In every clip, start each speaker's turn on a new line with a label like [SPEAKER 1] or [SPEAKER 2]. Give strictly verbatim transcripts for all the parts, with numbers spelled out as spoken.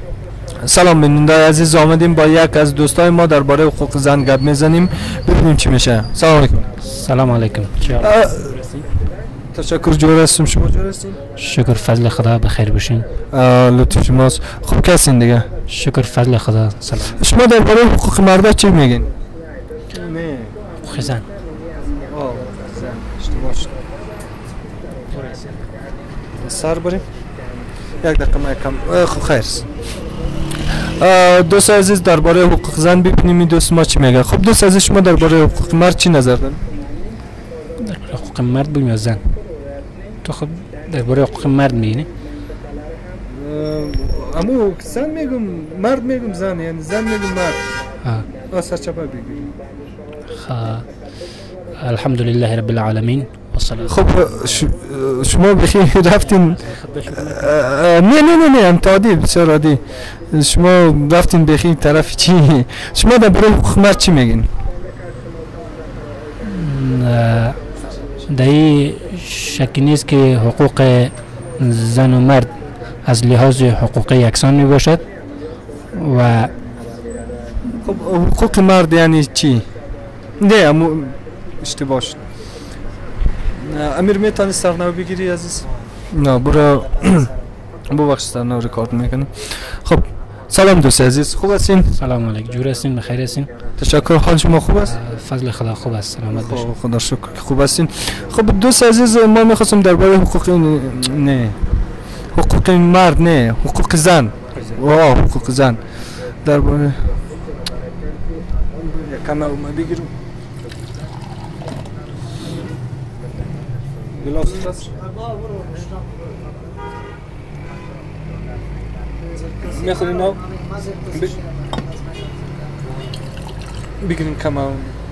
[SPEAKER 1] سلام بیننده عزیز، آمدیم با یک از دوستای ما درباره حقوق زن گپ میزنیم، ببینیم چی میشه. سلام علیکم.
[SPEAKER 2] سلام علیکم.
[SPEAKER 1] تشکر، جور هستم. شما جور هستین؟
[SPEAKER 2] شکر فضل خدا، بخیر باشین.
[SPEAKER 1] لطف شماست. خوب کسین دیگه؟
[SPEAKER 2] شکر فضل خدا. سلام.
[SPEAKER 1] شما درباره حقوق مردا چی میگین؟
[SPEAKER 2] نه حقوق زن.
[SPEAKER 1] آه زن اشتباه شد. سر بریم. یک دقیقه ما کم خب خیر. دوست عزیز درباره حقوق زن ببینیم این دوست ما چی میگه. خب دوست عزیز شما درباره حقوق مرد چی نظر دارید؟
[SPEAKER 2] درباره حقوق مرد بگیم یا زن؟ تو خب درباره حقوق مرد میگی؟
[SPEAKER 1] امو زن میگم مرد میگم زن، یعنی زن میگم مرد. ها سر چپا بگیم.
[SPEAKER 2] خب الحمدلله رب العالمین.
[SPEAKER 1] خب شما بخیر رفتین؟ نه نه نه نه امتادی بسیار عادی. شما رفتین بخیر طرف چی؟ شما درباره حقوق مرد چی میگین؟
[SPEAKER 2] در این شکی نیست که حقوق زن و مرد از لحاظ حقوقی یکسان می باشد و
[SPEAKER 1] خب حقوق مرد یعنی چی؟ نه امو اشتباه شد. امیر میتونی سرنو بگیری عزیز؟ نه برو ببخش سرنو ریکارد میکنیم. خب سلام دوست عزیز، خوب هستین؟
[SPEAKER 2] سلام علیکم، جور هستین؟ بخیر هستین؟
[SPEAKER 1] تشکر، حال شما خوب است؟
[SPEAKER 2] فضل خدا خوب است، سلامت باشین.
[SPEAKER 1] خدا شکر که خوب هستین. خب دوست عزیز ما میخواستم درباره حقوق نه حقوق مرد نه حقوق زن واه حقوق زن درباره کما ما بگیرم. گلاس بس میخوری نو بگیرین کما.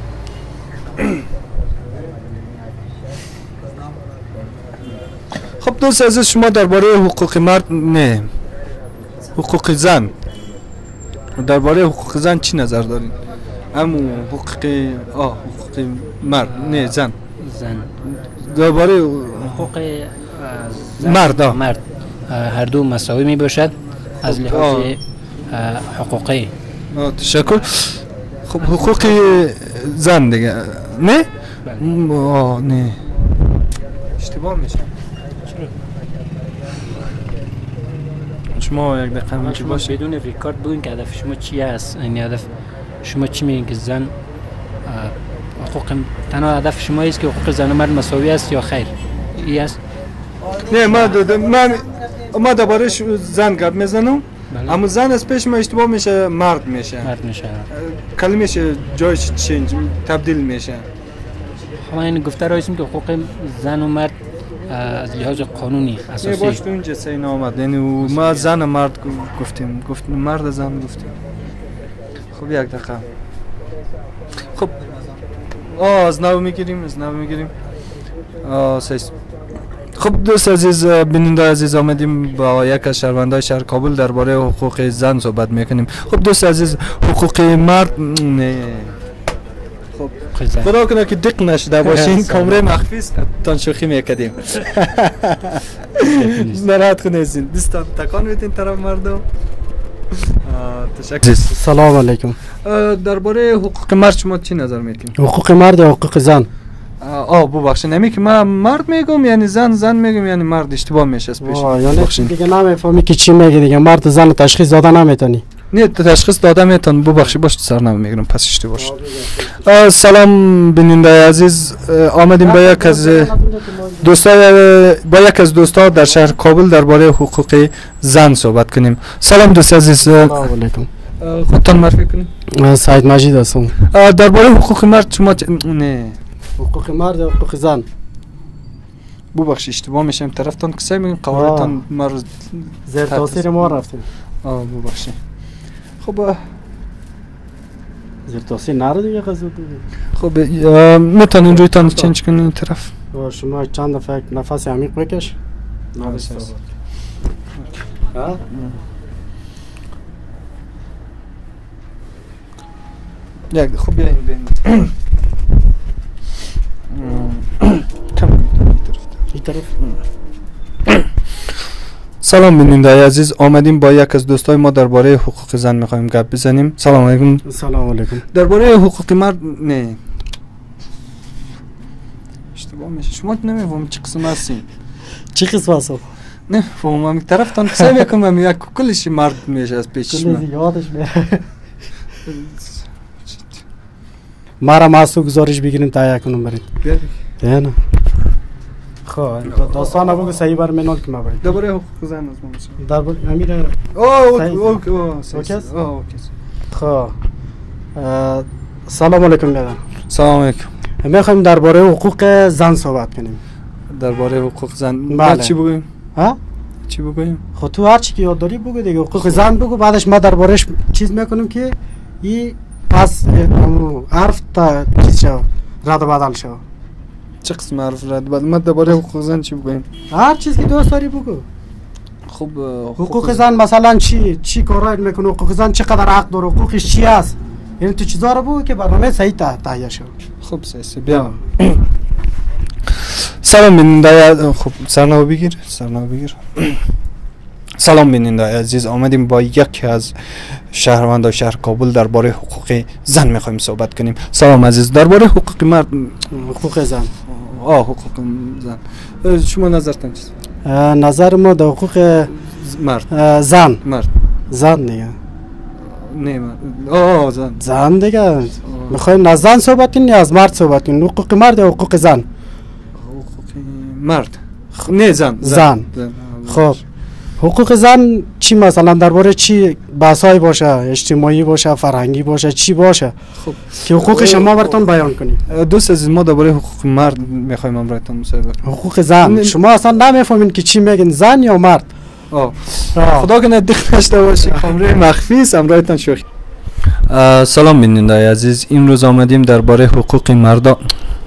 [SPEAKER 1] خب دوست عزیز شما درباره حقوق مرد نه حقوق زن درباره حقوق زن چی نظر دارین؟ امو حقوق آه حقوق مرد نه زن
[SPEAKER 2] زن
[SPEAKER 1] درباره
[SPEAKER 2] حقوق
[SPEAKER 1] مرد
[SPEAKER 2] مرد هر دو مساوی می باشد از لحاظ حقوقی.
[SPEAKER 1] تشکر. خب حقوق زن دیگه نه؟ آه نه اشتباه میشه. شما یک دقیقه همینجا باشه
[SPEAKER 2] بدون ریکارد بگوین که هدف شما چی است، یعنی هدف شما چی میگین که زن حقوق تنها هدف شما است که حقوق زن و مرد مساوی است یا خیر؟ ای است؟
[SPEAKER 1] نه ما من ما درباره زن گپ میزنم. اما زن از پیش ما اشتباه میشه مرد میشه.
[SPEAKER 2] مرد میشه.
[SPEAKER 1] کلمش جایش چنج تبدیل میشه.
[SPEAKER 2] خب این گفته رایسیم که حقوق زن و مرد از لحاظ قانونی اساسی.
[SPEAKER 1] نه باش تو اینجا سین آمد، یعنی ما زن و مرد گفتیم گفتیم مرد زن گفتیم. خب یک دقیقه. خب آه از نو میگیریم از نو میگیریم. آه سیست. خب دوست عزیز بیننده عزیز آمدیم با یک از شهروندان شهر کابل درباره حقوق زن صحبت میکنیم. خب دوست عزیز حقوق مرد نه خب خدا کنه که دق نشده باشین، کامره مخفی است تان شوخی میکردیم. ناراحت کنید دوستان تکان بدین طرف مردم. تشکر.
[SPEAKER 3] سلام علیکم.
[SPEAKER 1] درباره حقوق مرد شما چی نظر میتین؟
[SPEAKER 3] حقوق مرد یا حقوق زن؟
[SPEAKER 1] آه ببخشید نمی که من مرد میگم یعنی زن، زن میگم یعنی مرد، اشتباه میشه از پیش.
[SPEAKER 3] یعنی دیگه نمیفهمی که چی میگی دیگه. مرد زن تشخیص داده نمیتونی.
[SPEAKER 1] نه تشخیص داده میتون. ببخشید باش سر نمیگیرم پس اشتباه شد. سلام بیننده عزیز، آمدیم با یک از دوستای با یک از دوستا در شهر کابل درباره حقوق زن صحبت کنیم. سلام دوست عزیز.
[SPEAKER 3] سلام علیکم.
[SPEAKER 1] خودتان معرفی کنید.
[SPEAKER 3] سعید مجید هستم.
[SPEAKER 1] درباره حقوق مرد شما نه
[SPEAKER 3] حقوق مرد یا حقوق زن؟
[SPEAKER 1] ببخشید اشتباه میشم طرفتان که سعی میگم قواعدتان ما رو
[SPEAKER 3] زیر تاثیر ما رفتیم.
[SPEAKER 1] آه ببخشید. خب
[SPEAKER 3] زیر تاثیر نره دیگه قضیه دیگه.
[SPEAKER 1] خب میتونین رویتان چنج کنین این طرف.
[SPEAKER 3] شما چند دفعه نفس عمیق بکش. نفس ها
[SPEAKER 1] یک خب بیاین بیاین کم این طرف. سلام بیننده عزیز، آمدیم با یک از دوستای ما درباره حقوق زن میخوایم گپ بزنیم. سلام علیکم.
[SPEAKER 3] سلام علیکم.
[SPEAKER 1] درباره حقوق مرد نه اشتباه میشه. شما نمیفهمید چه قسم هستین؟
[SPEAKER 3] چی قسم هستم؟
[SPEAKER 1] نه فهمم یک طرفتان قسم میکنم یک کلش مرد میشه از پیش
[SPEAKER 3] کلی
[SPEAKER 1] من.
[SPEAKER 3] یادش میره. مرا ماسو گزارش بگیریم تا یک نمبر برید.
[SPEAKER 1] بیا
[SPEAKER 3] نه. خب داستان ابو صحیح بر منال که ما برید.
[SPEAKER 1] درباره حقوق زن از ما
[SPEAKER 3] درباره امیر
[SPEAKER 1] اوه اوه اوه اوکی.
[SPEAKER 3] خب سلام علیکم دادا.
[SPEAKER 1] سلام علیکم.
[SPEAKER 3] میخوایم درباره حقوق زن صحبت کنیم.
[SPEAKER 1] درباره حقوق زن
[SPEAKER 3] بله.
[SPEAKER 1] چی بگویم؟
[SPEAKER 3] ها؟
[SPEAKER 1] چی بگویم؟
[SPEAKER 3] خب تو هر چی که یاد داری بگو دیگه. حقوق زن بگو، بعدش ما دربارهش چیز میکنیم که این پس حرف تا چیز شو رد و بدل شو.
[SPEAKER 1] چه قسم حرف رد و بدل؟ ما درباره حقوق زن چی بگویم؟
[SPEAKER 3] هر چیز که دوست داری بگو.
[SPEAKER 1] خب
[SPEAKER 3] حقوق زن مثلا چی چی کارایی میکنه؟ حقوق زن چقدر حق داره؟ حقوقش چی است؟ یعنی تو چیزا رو بگو که برنامه صحیح تهیه شد.
[SPEAKER 1] خب سیسی بیا. سلام بیننده. خب سرنامه بگیر سرنامه بگیر. سلام بیننده عزیز، آمدیم با یکی از شهروندان شهر کابل درباره حقوق زن میخوایم صحبت کنیم. سلام عزیز، درباره حقوق مرد
[SPEAKER 3] حقوق زن.
[SPEAKER 1] آه حقوق زن شما نظرتان چیست؟
[SPEAKER 3] نظر ما در حقوق
[SPEAKER 1] مرد
[SPEAKER 3] زن
[SPEAKER 1] مرد
[SPEAKER 3] زن دیگه.
[SPEAKER 1] نه مرد آه زن
[SPEAKER 3] زن دیگه. میخوایم از زن صحبت کنیم یا از مرد صحبت کنیم؟ حقوق مرد یا حقوق زن؟
[SPEAKER 1] حقوق مرد. نه زن
[SPEAKER 3] زن. خب حقوق زن چی مثلا درباره چی بحثای باشه؟ اجتماعی باشه، فرهنگی باشه، چی باشه؟
[SPEAKER 1] خب
[SPEAKER 3] که حقوق شما براتون بیان کنیم.
[SPEAKER 1] دوست عزیز، ما درباره حقوق مرد میخوایم امرایتان مصاحبه کنیم.
[SPEAKER 3] حقوق زن شما اصلا نمیفهمین که چی میگن، زن یا مرد؟
[SPEAKER 1] آه خدا کنه دق نشته باشی. کامره مخفی است، امرایتان شوخی. سلام بیننده عزیز، امروز آمدیم درباره حقوق مردا.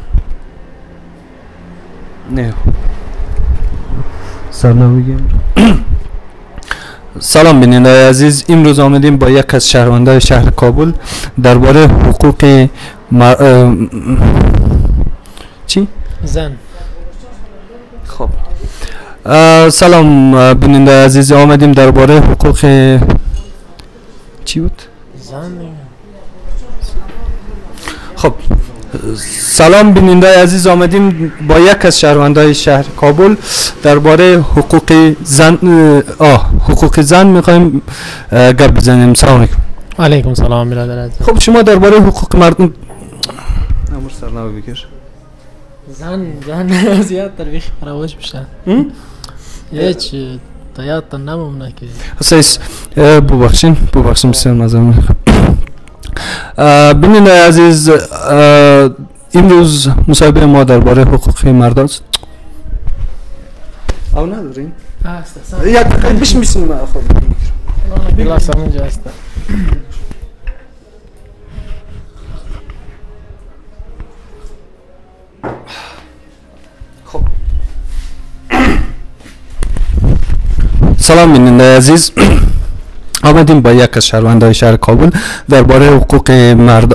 [SPEAKER 1] نه سلام بگیم. سلام بیننده عزیز، امروز آمدیم با یک از شهروندان شهر کابل درباره حقوق مر... چی؟
[SPEAKER 2] زن.
[SPEAKER 1] خب سلام بیننده عزیز، آمدیم درباره حقوق چی بود؟
[SPEAKER 2] زن.
[SPEAKER 1] خب سلام بیننده عزیز، آمدیم با یک از شهروندان شهر کابل درباره حقوق زن آه حقوق زن میخوایم گپ بزنیم. سلام علیکم.
[SPEAKER 2] علیکم سلام برادر عزیز.
[SPEAKER 1] خب شما درباره حقوق مردم امر سرنامه بگیر.
[SPEAKER 2] زن زن زیاد ترویج فراموش بشه. هیچ تایات نمونه که
[SPEAKER 1] اساس ببخشین ببخشین بسیار معذرت میخوام. ببینید عزیز، امروز مصاحبه ما درباره حقوق مرد است. او ندارین؟
[SPEAKER 2] هست.
[SPEAKER 1] یک دقیقه پیش میسیم. خب
[SPEAKER 2] گلاس اونجا هست.
[SPEAKER 1] خب سلام بیننده عزیز، آمدیم با یک از شهروندان شهر کابل درباره حقوق مرد.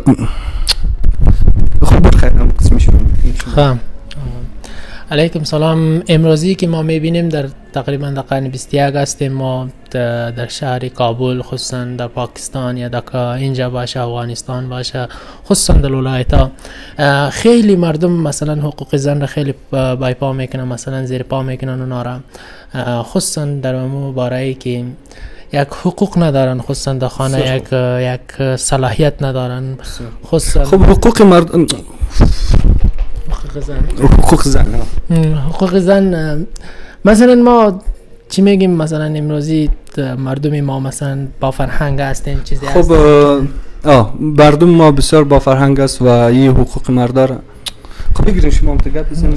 [SPEAKER 1] خب بخیر هم قسمش
[SPEAKER 2] خب علیکم سلام. امروزی که ما میبینیم در تقریبا در قرن بیست و یک هستیم. ما در شهر کابل، خصوصا در پاکستان یا در اینجا باشه، افغانستان باشه، خصوصا در ولایت ها خیلی مردم مثلا حقوق زن را خیلی بای پا میکنن، مثلا زیر پا میکنن اونا را، خصوصا در امو بارایی که یک حقوق ندارن، خصوصا در خانه یک یک صلاحیت ندارن، خصوصا
[SPEAKER 1] خب حقوق مرد
[SPEAKER 2] حقوق زن
[SPEAKER 1] حقوق زن
[SPEAKER 2] حقوق زن مثلا ما چی میگیم؟ مثلا امروزی مردم ما مثلا با فرهنگ هستیم، چیزی
[SPEAKER 1] خب آه مردم ما بسیار با فرهنگ است و این حقوق مرد را خب بگیریم. شما متگپ بزنید.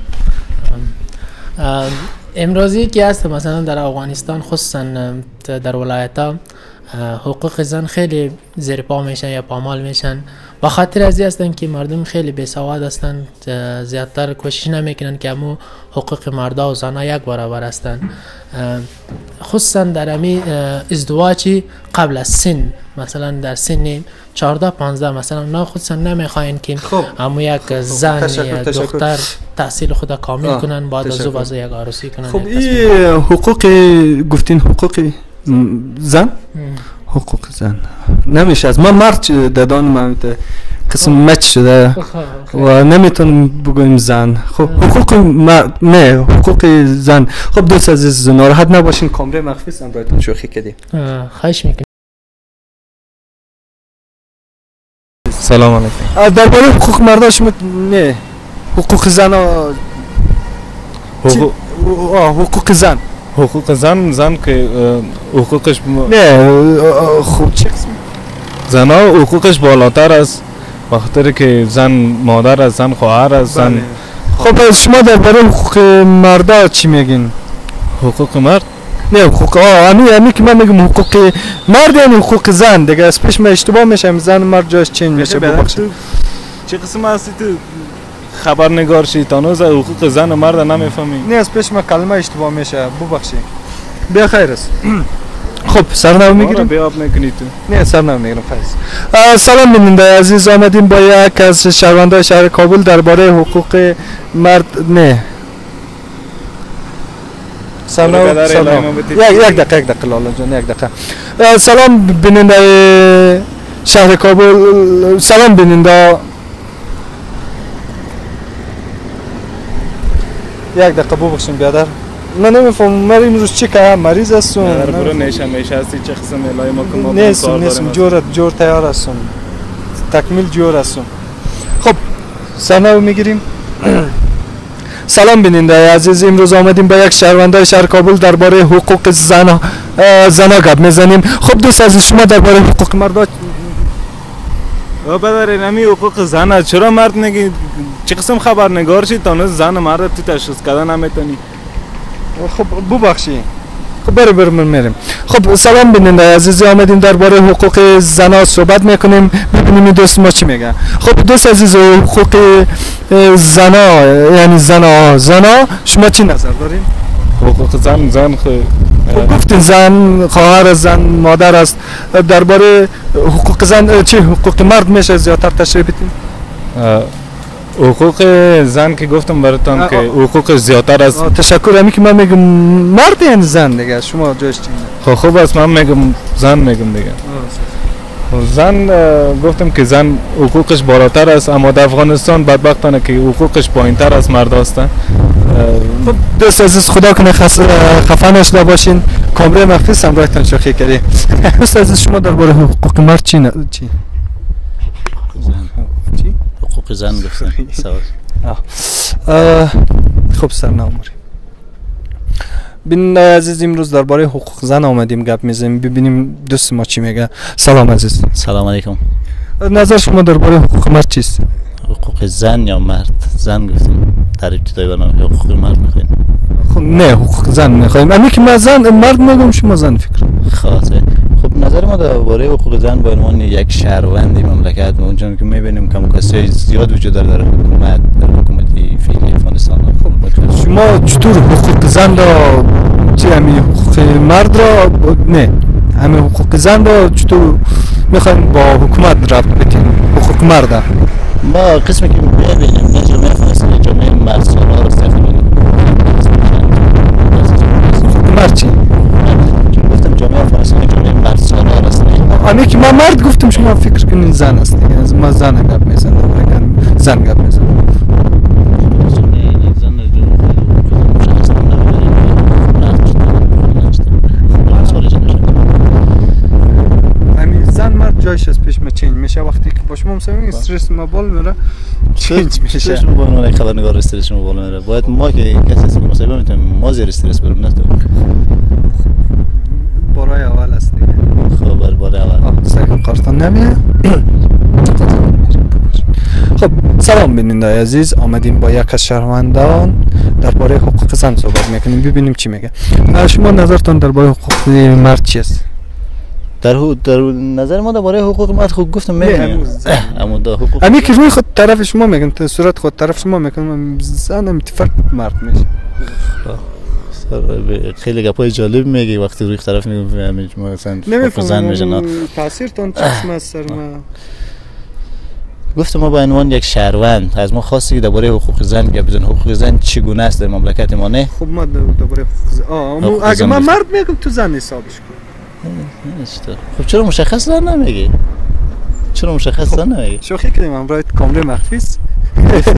[SPEAKER 2] امروزی که هست مثلا در افغانستان، خصوصا در ولایت ها، حقوق زن خیلی زیر پا میشن یا پامال میشن. به خاطر از این هستن که مردم خیلی بیسواد هستند، زیادتر کوشش نمیکنن که همو حقوق مردا و زنها یک برابر هستند، خصوصا در امی ازدواجی قبل از سن، مثلا در سن چهارده پانزده مثلا نه خودشان نمیخواین که همو یک زن یا دختر تحصیل خود کامل کنن بعد از او باز یک عروسی کنن.
[SPEAKER 1] خب این حقوق گفتین حقوق زن حقوق زن نمیشه از ما مرد دادان من قسم مچ شده و نمیتونم بگویم زن. خب حقوق مرد نه حقوق زن. خب دوست عزیز ناراحت نباشین، کامره مخفی است، براتون شوخی کردیم.
[SPEAKER 2] خواهش میکنم.
[SPEAKER 1] سلام علیکم. درباره حقوق مرد شما نه حقوق زن حقوق حقوق زن
[SPEAKER 4] حقوق زن زن که حقوقش
[SPEAKER 1] نه خوب چه قسم
[SPEAKER 4] زن ها حقوقش بالاتر است بخاطر که زن مادر است، زن خواهر است، زن.
[SPEAKER 1] خب شما درباره حقوق مردا چی میگین؟
[SPEAKER 4] حقوق مرد
[SPEAKER 1] نه حقوق آه امی امی که من میگم حقوق مرد یعنی حقوق زن دیگه، از پیش من اشتباه میشم، زن مرد جاش چنج میشه. ببخشید
[SPEAKER 4] چه قسم هستی تو خبرنگار شی تانوز حقوق زن و مرد نمیفهمی؟
[SPEAKER 1] نه از پیش من کلمه اشتباه میشه، ببخشید. بیا خیر است. خب سرنامه میگیریم؟
[SPEAKER 4] بیا آب میکنی تو؟
[SPEAKER 1] نه سرنامه میگیرم خیلی. سلام بیننده عزیز، آمدیم با یک از شهروندان شهر کابل درباره حقوق مرد نه سلام سلام یک یک دقیقه یک دقیقه لالا جان یک دقیقه. سلام بیننده شهر کابل، سلام بیننده یک دقیقه ببخشید بیادر من نمیفهم من امروز چی که مریض هستم.
[SPEAKER 4] در برو نیشه میشه هستی چه قسم الهی ما که ما
[SPEAKER 1] نیستم نیستم جور جور تیار هستم تکمیل جور هستم. خب سرنامه میگیریم. سلام بیننده عزیز، امروز آمدیم با یک شهروندای شهر کابل درباره حقوق زنا زنا گپ میزنیم. خب دوست عزیز شما درباره حقوق مردا
[SPEAKER 4] او بدر نمی حقوق زن چرا مرد نگی؟ چه قسم خبرنگار شی تا زن مرد تو تشخیص کردن نمیتونی؟
[SPEAKER 1] خب ببخشید. خب برو برو من میرم. خب سلام بیننده عزیز، آمدیم درباره حقوق زنا صحبت میکنیم، ببینیم دوست ما چی میگه. خب دوست عزیز حقوق زنا یعنی زنا زنا شما چی نظر دارین؟
[SPEAKER 4] حقوق زن زن خب
[SPEAKER 1] گفتین زن خواهر زن مادر است، درباره حقوق زن چی حقوق مرد میشه زیادتر تشریح بدین؟
[SPEAKER 4] حقوق زن که گفتم براتون که حقوقش زیادتر است.
[SPEAKER 1] تشکر. همی که من میگم مرد یعنی زن دیگه، شما جاش چی؟
[SPEAKER 4] خب خوب است من میگم زن میگم دیگه. زن گفتم که زن حقوقش بالاتر است، اما در افغانستان بدبختانه که حقوقش پایینتر از مرد هستن.
[SPEAKER 1] خب دوست عزیز خدا کنه خفه نشده باشین، کامره مخفی سم رایتون شوخی کردی. دوست عزیز شما درباره حقوق مرد چی نه چی؟
[SPEAKER 5] چی؟ حقوق زن گفتن.
[SPEAKER 1] خب سرنامه بین عزیز امروز درباره حقوق زن آمدیم گپ میزنیم، ببینیم دوست ما چی میگه. سلام عزیز.
[SPEAKER 5] سلام علیکم.
[SPEAKER 1] نظر شما درباره حقوق مرد چیست؟
[SPEAKER 5] حقوق زن یا مرد؟ زن گفتیم. در ابتدای برنامه حقوق مرد میخواین؟
[SPEAKER 1] خب نه حقوق زن میخوایم. امی که من زن مرد میگم شما زن فکر.
[SPEAKER 5] خاطر خب نظر ما درباره حقوق زن به عنوان یک شهروند مملکت اونجا که میبینیم کم کسایی زیاد وجود داره در حکومت در حکومتی فعلی افغانستان.
[SPEAKER 1] خب شما چطور حقوق زن را چی امی حقوق مرد را نه امی حقوق زن را چطور میخوایم با حکومت ربط بدیم حقوق مرد؟
[SPEAKER 5] ما قسمی که میبینیم نه جامعه افغانستان جامعه مرد سالار است تقریبا.
[SPEAKER 1] مرد چی؟
[SPEAKER 5] گفتم جامعه افغانستان جامعه مرد سالار است.
[SPEAKER 1] امی که من مرد گفتم شما فکر کنین زن است دیگه. از ما زن گپ میزنم زن گپ میزنم. جایش از پیش ما چنج میشه وقتی که با شما مثلا استرس ما بالا میره چنج میشه.
[SPEAKER 5] استرس ما بالا میره، خبرنگار استرس ما بالا میره. باید ما که کسی از مصاحبه میتونیم ما زیر استرس بریم نه تو.
[SPEAKER 1] برای اول است دیگه.
[SPEAKER 5] خب بر برای اول.
[SPEAKER 1] سعی کارتون نمیه. خب سلام بیننده عزیز، آمدیم با یک از شهروندان درباره حقوق زن صحبت میکنیم، ببینیم چی میگه. شما نظرتون درباره حقوق مرد چی است؟
[SPEAKER 5] در حو- در نظر ما درباره حقوق مرد خوب گفتم میگم، اما در حقوق
[SPEAKER 1] امی که روی خود طرف شما میگم، تو صورت خود طرف شما میگم، زن هم فرق مرد میشه.
[SPEAKER 5] خیلی گپای جالب میگی وقتی روی طرف میگم مثلا حقوق زن میشه. نه
[SPEAKER 1] تاثیر تون چشم از سر ما.
[SPEAKER 5] گفتم ما به عنوان یک شهروند از ما خواستی که درباره حقوق زن گپ بزنیم. حقوق زن چگونه است در مملکت ما؟ نه
[SPEAKER 1] خب ما درباره آه اگه من مرد میگم تو زن حسابش کن.
[SPEAKER 5] خب چرا مشخص زن نمیگی؟ چرا مشخص زن نمیگی؟
[SPEAKER 1] شوخی کردیم امروز کامل مخفی است.